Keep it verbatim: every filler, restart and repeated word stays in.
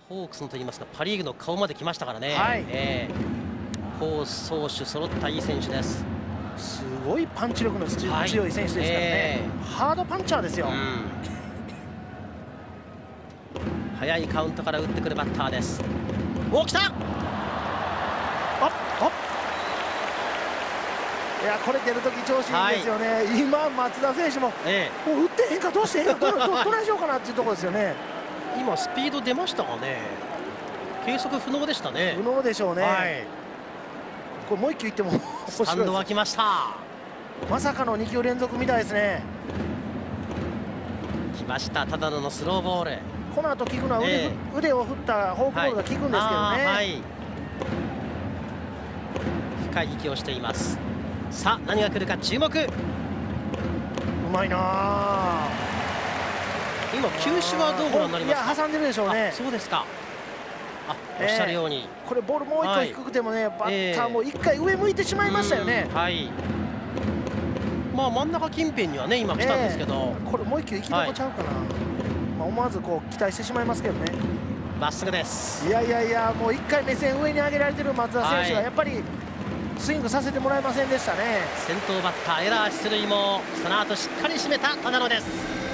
ホークスのといいますかパ・リーグの顔まで来ましたからね、 はい、 えー、攻守揃ったいい選手です。 すごいパンチ力の強い選手ですからね、 えー、 ハードパンチャーですよ、うん、 早いカウントから打ってくるバッターです。お来た、あっあっ、いやこれ出るとき調子いいですよね、はい、今松田選手も、ええ、もう打ってへんかどうしてへんかどどどないしようかなっていうところですよね。 今スピード出ましたかね、計測不能でしたね。 不能でしょうね、はい、これもう一球いってもスタンドは来ました。 まさかのに球連続みたいですね。 来ました、ただのスローボール。 この後効くのは腕、えー、腕を振ったフォークボールが効くんですけどね、はい、 深い息をしています。さあ何が来るか注目。うまいなあ。 今球種はどうご覧になりますか。 いや挟んでるでしょうね。 そうですか。あ、おっしゃるように、 えー、これボールもう一個低くてもね、はい、バッターも一回上向いてしまいましたよね、 はい、まあ真ん中近辺にはね今来たんですけど、えー、これもう一球行きどこちゃうかな、はい、まあ思わずこう期待してしまいますけどね。 まっすぐです。 いやいやいや、もう一回目線上に上げられてる松田選手がやっぱりスイングさせてもらえませんでしたね。 先頭バッターエラー出塁もその後しっかり締めた只野です。